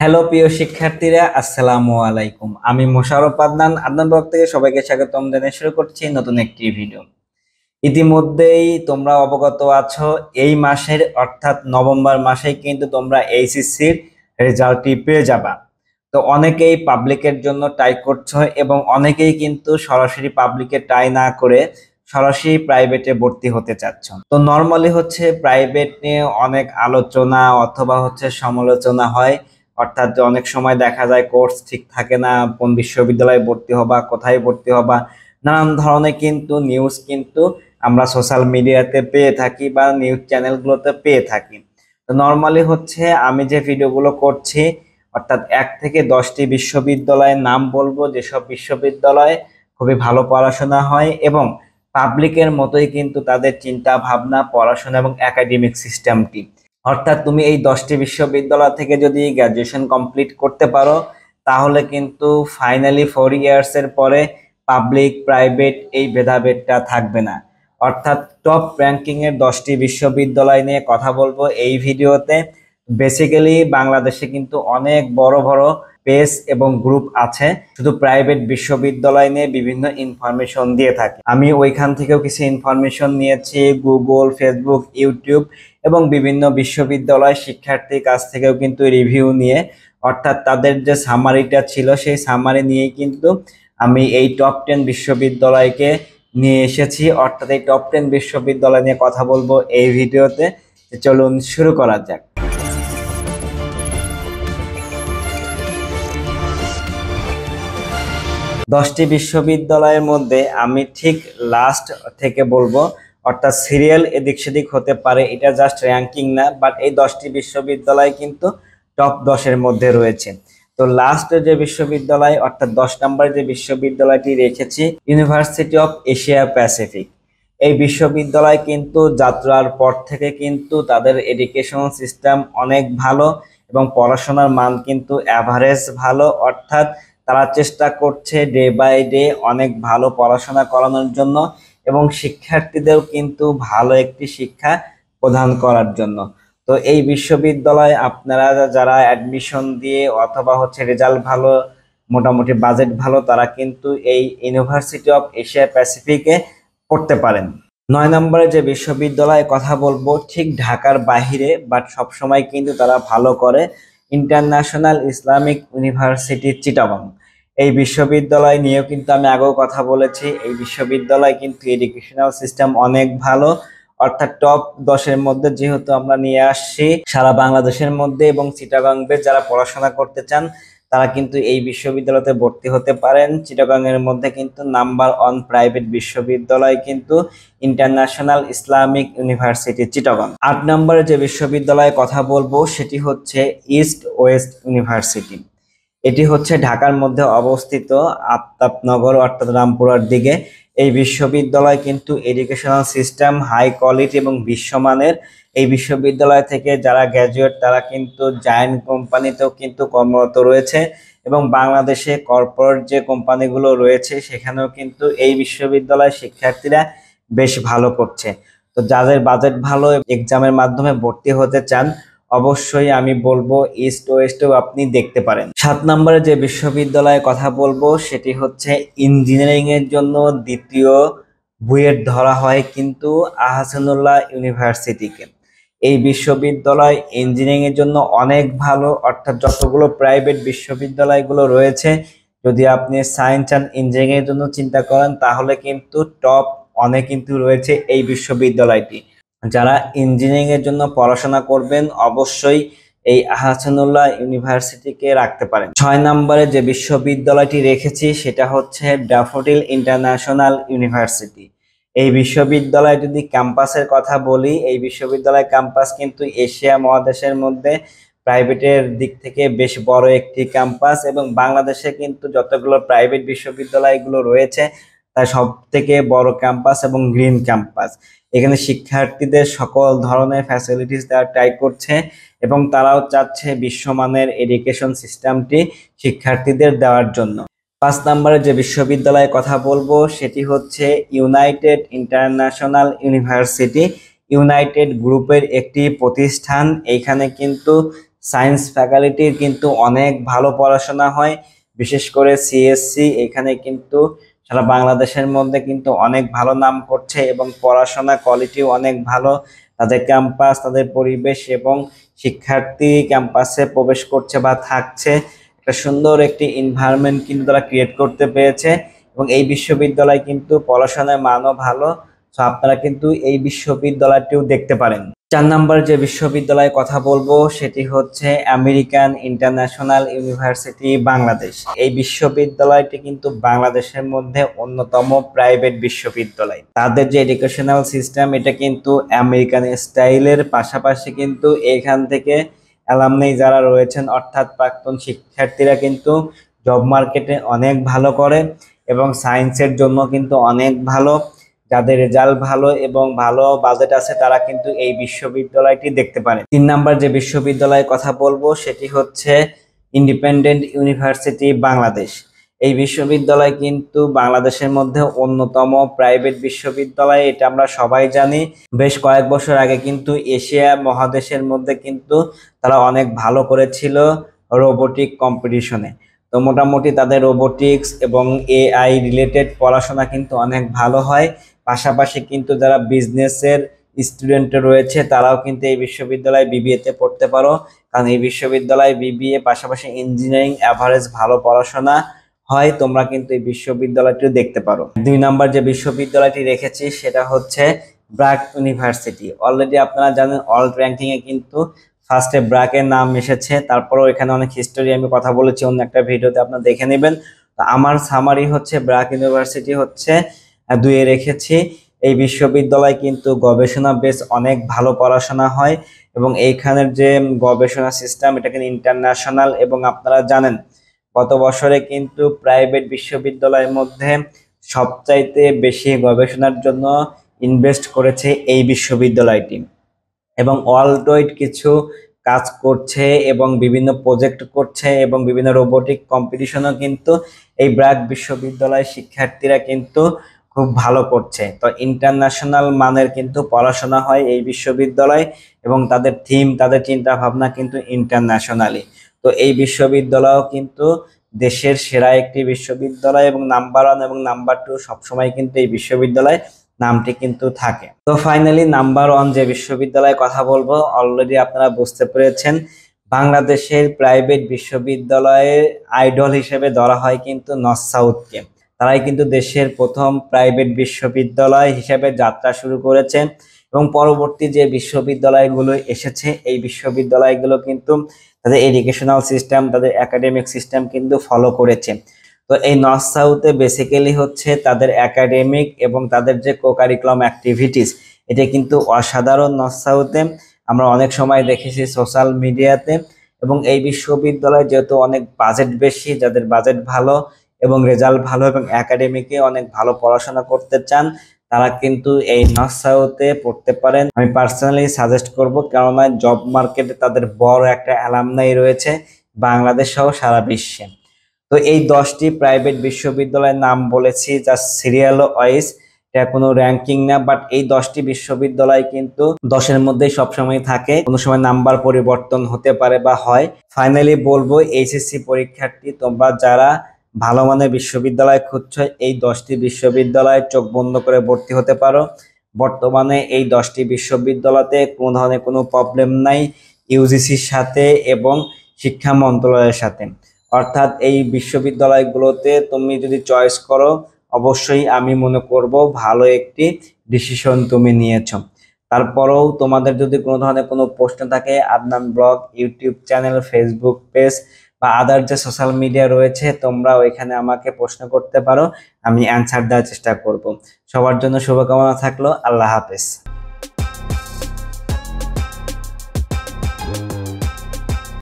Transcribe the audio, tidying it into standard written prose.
Hello প্রিয় শিক্ষার্থীরা, আসসালামু আলাইকুম। আমি মোশাররফ আদনান ব্লগ থেকে সবাইকে স্বাগতম জানিয়ে শুরু করছি নতুন একটি ভিডিও। ইতিমধ্যেই তোমরা অবগত আছো, এই মাসের অর্থাৎ নভেম্বর মাসেই কিন্তু তোমরা এইচএসসির রেজাল্টটি পেয়ে যাবা। তো অনেকেই পাবলিকের জন্য ট্রাই করছো এবং অনেকেই কিন্তু সরাসরি পাবলিকে ট্রাই না করে সরাসরি প্রাইভেটে ভর্তি হতে চাচ্ছ। তো নর্মালি হচ্ছে প্রাইভেট নিয়ে অনেক আলোচনা অথবা হচ্ছে সমালোচনা হয়, অর্থাৎ অনেক সময় দেখা যায় কোর্স ঠিক থাকে না, কোন বিশ্ববিদ্যালয়ে ভর্তি হবা, কোথায় ভর্তি হবা, নানান ধরনের কিন্তু নিউজ কিন্তু আমরা সোশ্যাল মিডিয়াতে পেয়ে থাকি বা নিউজ চ্যানেলগুলোতে পেয়ে থাকি। তো নর্মালি হচ্ছে আমি যে ভিডিওগুলো করছি, অর্থাৎ 1 থেকে 10টি বিশ্ববিদ্যালয়ের নাম বলবো, যেসব বিশ্ববিদ্যালয়ে খুবই ভালো পড়াশোনা হয় এবং পাবলিকের মতোই কিন্তু তাদের চিন্তা ভাবনা, পড়াশোনা এবং একাডেমিক সিস্টেমটি। অর্থাৎ তুমি এই 10টি বিশ্ববিদ্যালয় থেকে যদি গ্র্যাজুয়েশন কমপ্লিট করতে পারো, তাহলে কিন্তু ফাইনালি 4 ইয়ার্সের পরে পাবলিক প্রাইভেট এই ভেদাভেদটা থাকবে না। অর্থাৎ টপ র্যাঙ্কিং এর 10টি বিশ্ববিদ্যালয় নিয়ে কথা বলবো এই ভিডিওতে। বেসিক্যালি বাংলাদেশে কিন্তু অনেক বড় বড় পেজ এবং গ্রুপ আছে, শুধু প্রাইভেট বিশ্ববিদ্যালয় নিয়ে বিভিন্ন ইনফরমেশন দিয়ে থাকে। আমি ওইখান থেকেও কিছু ইনফরমেশন নিয়েছি, গুগল, ফেসবুক, ইউটিউব এবং বিভিন্ন বিশ্ববিদ্যালয় শিক্ষার্থীর কাছ থেকেও কিন্তু রিভিউ নিয়ে, অর্থাৎ তাদের যে সামারিটা ছিল সেই সামারি নিয়েই কিন্তু আমি এই টপ 10 বিশ্ববিদ্যালয়কে নিয়ে এসেছি। অর্থাৎ এই টপ 10 বিশ্ববিদ্যালয় নিয়ে কথা বলবো এই ভিডিওতে। চলুন শুরু করা যাক। 10টি বিশ্ববিদ্যালয়ের মধ্যে আমি ঠিক লাস্ট থেকে বলবো, অর্থাৎ সিরিয়াল এদিক সেদিক হতে পারে, এটা জাস্ট র্যাঙ্কিং না, বাট এই 10টি বিশ্ববিদ্যালয় কিন্তু টপ 10-এর মধ্যে রয়েছে। তো লাস্ট যে বিশ্ববিদ্যালয়, অর্থাৎ 10 নম্বরে যে বিশ্ববিদ্যালয়টি রেখেছি, ইউনিভার্সিটি অফ এশিয়া প্যাসিফিক। এই বিশ্ববিদ্যালয় কিন্তু যাত্রার পর থেকে কিন্তু তাদের এডুকেশন সিস্টেম অনেক ভালো এবং পড়াশোনার মান কিন্তু অ্যাভারেজ ভালো। অর্থাৎ তারা চেষ্টা করছে ডে বাই ডে অনেক ভালো পড়াশোনা করানোর জন্য এবং শিক্ষার্থীদেরও কিন্তু ভালো একটি শিক্ষা প্রদান করার জন্য। তো এই বিশ্ববিদ্যালয়ে আপনারা যারা অ্যাডমিশন দিয়ে অথবা হচ্ছে রেজাল্ট ভালো, মোটামুটি বাজেট ভালো, তারা কিন্তু এই ইউনিভার্সিটি অফ এশিয়া প্যাসিফিকে পড়তে পারেন। 9 নম্বরে যে বিশ্ববিদ্যালয়ে কথা বলবো, ঠিক ঢাকার বাহিরে, বাট সবসময় কিন্তু তারা ভালো করে, ইন্টারন্যাশনাল ইসলামিক ইউনিভার্সিটি চিটাগং। এই বিশ্ববিদ্যালয় নিয়েও কিন্তু আমি আগেও কথা বলেছি। এই বিশ্ববিদ্যালয় কিন্তু এডুকেশনাল সিস্টেম অনেক ভালো, অর্থাৎ টপ 10-এর মধ্যে যেহেতু আমরা নিয়ে আসছি সারা বাংলাদেশের মধ্যে, এবং চিটাগং বেস যারা পড়াশোনা করতে চান তারা কিন্তু এই বিশ্ববিদ্যালয়তে ভর্তি হতে পারেন। চিটাগং এর মধ্যে কিন্তু নাম্বার 1 প্রাইভেট বিশ্ববিদ্যালয় কিন্তু ইন্টারন্যাশনাল ইসলামিক ইউনিভার্সিটি চিটাগং। 8 নম্বরে যে বিশ্ববিদ্যালয়ে কথা বলবো সেটি হচ্ছে ইস্ট ওয়েস্ট ইউনিভার্সিটি। এটি হচ্ছে ঢাকার মধ্যে অবস্থিত, আফতাবনগর অর্থাৎ রামপুরার দিকে। এই বিশ্ববিদ্যালয় কিন্তু এডুকেশনাল সিস্টেম হাই কোয়ালিটি এবং বিশ্বমানের। এই বিশ্ববিদ্যালয় থেকে যারা গ্র্যাজুয়েট তারা কিন্তু জায়ান্ট কোম্পানিতেও কিন্তু কর্মরত রয়েছে এবং বাংলাদেশে কর্পোরেট যে কোম্পানিগুলো রয়েছে সেখানেও কিন্তু এই বিশ্ববিদ্যালয়ের শিক্ষার্থীরা বেশ ভালো করছে। তো যাদের বাজেট ভালো, এক্সামের মাধ্যমে ভর্তি হতে চান, অবশ্যই আমি বলবো ইস্ট ওয়েস্টেও আপনি দেখতে পারেন। 7 নম্বরে যে বিশ্ববিদ্যালয়ে কথা বলবো সেটি হচ্ছে ইঞ্জিনিয়ারিং এর জন্য দ্বিতীয় বুয়েট ধরা হয় কিন্তু আহসানুল্লাহ ইউনিভার্সিটিকে। এই বিশ্ববিদ্যালয় ইঞ্জিনিয়ারিং এর জন্য অনেক ভালো, অর্থাৎ যতগুলো প্রাইভেট বিশ্ববিদ্যালয়গুলো রয়েছে, যদি আপনি সায়েন্স অ্যান্ড ইঞ্জিনিয়ারিং এর জন্য চিন্তা করেন তাহলে কিন্তু টপ অনেক কিন্তু রয়েছে এই বিশ্ববিদ্যালয়টি। যারা ইঞ্জিনিয়ারিং এর জন্য পড়াশোনা করবেন অবশ্যই এই আহসানুল্লাহ ইউনিভার্সিটিকে রাখতে পারেন। 6 নম্বরে যে বিশ্ববিদ্যালয়টি রেখেছি সেটা হচ্ছে ড্যাফোডিল ইন্টারন্যাশনাল ইউনিভার্সিটি। এই বিশ্ববিদ্যালয় যদি ক্যাম্পাসের কথা বলি, এই বিশ্ববিদ্যালয় ক্যাম্পাস কিন্তু এশিয়া মহাদেশের মধ্যে প্রাইভেটের দিক থেকে বেশ বড় একটি ক্যাম্পাস এবং বাংলাদেশে কিন্তু যতগুলো প্রাইভেট বিশ্ববিদ্যালয়গুলো রয়েছে তার সব থেকে বড় ক্যাম্পাস এবং গ্রিন ক্যাম্পাস। এখানে শিক্ষার্থীদের সকল ধরনের ফ্যাসিলিটিস দেওয়ার ট্রাই করছে এবং তারাও চাচ্ছে বিশ্বমানের এডুকেশন সিস্টেমটি শিক্ষার্থীদের দেওয়ার জন্য। 5 নম্বরে যে বিশ্ববিদ্যালয়ে কথা বলবো সেটি হচ্ছে ইউনাইটেড ইন্টারন্যাশনাল ইউনিভার্সিটি। ইউনাইটেড গ্রুপের একটি প্রতিষ্ঠান। এইখানে কিন্তু সায়েন্স ফ্যাকাল্টির কিন্তু অনেক ভালো পড়াশোনা হয়, বিশেষ করে সিএসসি এখানে কিন্তু সারা বাংলাদেশের মধ্যে কিন্তু অনেক ভালো নাম করছে এবং পড়াশোনা কোয়ালিটিও অনেক ভালো। তাদের ক্যাম্পাস, তাদের পরিবেশ এবং শিক্ষার্থী ক্যাম্পাসে প্রবেশ করছে বা থাকছে, একটা সুন্দর একটি এনভায়রনমেন্ট কিন্তু তারা ক্রিয়েট করতে পেরেছে এবং এই বিশ্ববিদ্যালয় কিন্তু পড়াশোনার মানও ভালো। তো আপনারা কিন্তু এই বিশ্ববিদ্যালয়টিও দেখতে পারেন। 4 নম্বর যে বিশ্ববিদ্যালয়ের কথা বলবো সেটি হচ্ছে আমেরিকান ইন্টারন্যাশনাল ইউনিভার্সিটি বাংলাদেশ। এই বিশ্ববিদ্যালয়টি কিন্তু বাংলাদেশের মধ্যে অন্যতম প্রাইভেট বিশ্ববিদ্যালয়। তাদের যে এডুকেশনাল সিস্টেম এটা কিন্তু আমেরিকান স্টাইলের, পাশাপাশি কিন্তু এখান থেকে অ্যালামনাই যারা রয়েছেন অর্থাৎ প্রাক্তন শিক্ষার্থীরা কিন্তু জব মার্কেটে অনেক ভালো করে এবং সায়েন্সের জন্য কিন্তু অনেক ভালো। যাদের রেজাল্ট ভালো এবং ভালো বাজেট আছে তারা কিন্তু এই বিশ্ববিদ্যালয়টি দেখতে পারে। 3 নাম্বার যে বিশ্ববিদ্যালয়ের কথা বলবো সেটি হচ্ছে ইন্ডিপেন্ডেন্ট ইউনিভার্সিটি বাংলাদেশ। এই বিশ্ববিদ্যালয় কিন্তু বাংলাদেশের মধ্যে অন্যতম প্রাইভেট বিশ্ববিদ্যালয়, এটা আমরা সবাই জানি। বেশ কয়েক বছর আগে কিন্তু এশিয়া মহাদেশের মধ্যে কিন্তু তারা অনেক ভালো করেছিল রোবোটিক কম্পিটিশনে। তো মোটামুটি তাদের রোবোটিক্স এবং এআই রিলেটেড পড়াশোনা কিন্তু অনেক ভালো হয়। পাশাপাশি কিন্তু যারা বিজনেসের স্টুডেন্ট রয়েছে তারাও কিন্তু এই বিশ্ববিদ্যালয়ে বিবিএতে পড়তে পারো, কারণ এই বিশ্ববিদ্যালয়ে বিবিএ পাশাপাশি ইঞ্জিনিয়ারিং এভারেজ ভালো পড়াশোনা হয়। তোমরা কিন্তু এই বিশ্ববিদ্যালয়টি দেখতে পারো। 2 নাম্বার যে বিশ্ববিদ্যালয়টি রেখেছি সেটা হচ্ছে ব্র্যাক ইউনিভার্সিটি। অলরেডি আপনারা জানেন ওয়ার্ল্ড র্যাঙ্কিং এ কিন্তু ফার্স্টে ব্র্যাকের নাম এসেছে, তারপরেও এখানে অনেক হিস্টোরি আমি কথা বলেছি অন্য একটা ভিডিওতে, আপনারা দেখে নেবেন। তো আমার সামারি হচ্ছে ব্র্যাক ইউনিভার্সিটি হচ্ছে 2-এ রেখেছি। এই বিশ্ববিদ্যালয় কিন্তু গবেষণা বেস অনেক ভালো পড়াশোনা হয় এবং এইখানের যে গবেষণা সিস্টেম এটা কিন্তু ইন্টারন্যাশনাল। এবং আপনারা জানেন গত বছরে কিন্তু প্রাইভেট বিশ্ববিদ্যালয়ের মধ্যে সবচাইতে বেশি গবেষণার জন্য ইনভেস্ট করেছে এই বিশ্ববিদ্যালয়টি এবং ওয়ার্ল্ড ওয়াইড কিছু কাজ করছে এবং বিভিন্ন প্রজেক্ট করছে এবং বিভিন্ন রোবোটিক কম্পিটিশনও কিন্তু এই ব্র্যাক বিশ্ববিদ্যালয়ের শিক্ষার্থীরা কিন্তু খুব ভালো করছে। তো ইন্টারন্যাশনাল মানের কিন্তু পড়াশোনা হয় এই বিশ্ববিদ্যালয় এবং তাদের থিম, তাদের চিন্তা ভাবনা কিন্তু ইন্টারন্যাশনালি। তো এই বিশ্ববিদ্যালয়ও কিন্তু দেশের সেরা একটি বিশ্ববিদ্যালয় এবং নাম্বার 1 এবং নাম্বার 2 সবসময় কিন্তু এই বিশ্ববিদ্যালয় নামটি কিন্তু থাকে। তো ফাইনালি নাম্বার 1 যে বিশ্ববিদ্যালয়ের কথা বলবো, অলরেডি আপনারা বুঝতে পেরেছেন বাংলাদেশের প্রাইভেট বিশ্ববিদ্যালয়ের আইডল হিসেবে ধরা হয় কিন্তু নর্থ সাউথকে। তারাই কিন্তু দেশের প্রথম প্রাইভেট বিশ্ববিদ্যালয় হিসেবে যাত্রা শুরু করেছে এবং পরবর্তী যে বিশ্ববিদ্যালয়গুলো এসেছে এই বিশ্ববিদ্যালয়গুলো কিন্তু তাদের এডুকেশনাল সিস্টেম, তাদের একাডেমিক সিস্টেম কিন্তু ফলো করেছে। তো এই নর্থ সাউথে বেসিক্যালি হচ্ছে তাদের একাডেমিক এবং তাদের যে কোকারিকুলাম অ্যাক্টিভিটিস এটা কিন্তু অসাধারণ। নর্থ সাউথে আমরা অনেক সময় দেখেছি সোশ্যাল মিডিয়াতে। এবং এই বিশ্ববিদ্যালয় যেহেতু অনেক বাজেট বেশি, যাদের বাজেট ভালো এবং রেজাল্ট ভালো এবং একাডেমিকে অনেক ভালো পড়াশোনা করতে চান তারা কিন্তু এই নর্থ সাউথে পড়তে পারেন। আমি পার্সোনালি সাজেস্ট করব, কেননা জব মার্কেটে তাদের বড় একটা অ্যালামনাই রয়েছে বাংলাদেশ সহ সারা বিশ্বে। তো এই 10টি প্রাইভেট বিশ্ববিদ্যালয়ের নাম বলেছি জাস্ট সিরিয়াল ওয়াইজ, এটা কোনো র্যাঙ্কিং না, বাট এই 10টি বিশ্ববিদ্যালয় কিন্তু 10-এর মধ্যেই সবসময় থাকে, কোনো সময় নাম্বার পরিবর্তন হতে পারে বা হয়। ফাইনালি বলবো এইচএসসি পরীক্ষার্থী তোমরা যারা ভালো মানের বিশ্ববিদ্যালয় খুঁজছো এই 10টি বিশ্ববিদ্যালয়ে চোখ বন্ধ করে ভর্তি হতে পারো। বর্তমানে এই 10টি বিশ্ববিদ্যালয়তে কোনো ধরনের কোনো প্রবলেম নাই ইউজিসির সাথে এবং শিক্ষা মন্ত্রণালয়ের সাথে। অর্থাৎ এই বিশ্ববিদ্যালয়গুলোতে তুমি যদি চয়েস করো অবশ্যই আমি মনে করব ভালো একটি ডিসিশন তুমি নিয়েছো। তারপরেও তোমাদের যদি কোনো ধরনের কোনো প্রশ্ন থাকে Adnan blog YouTube channel, Facebook page বা আদার যে সোশ্যাল মিডিয়া রয়েছে তোমরা ওইখানে আমাকে প্রশ্ন করতে পারো, আমি অ্যান্সার দেওয়ার চেষ্টা করব। সবার জন্য শুভকামনা থাকলো। আল্লাহ হাফেজ।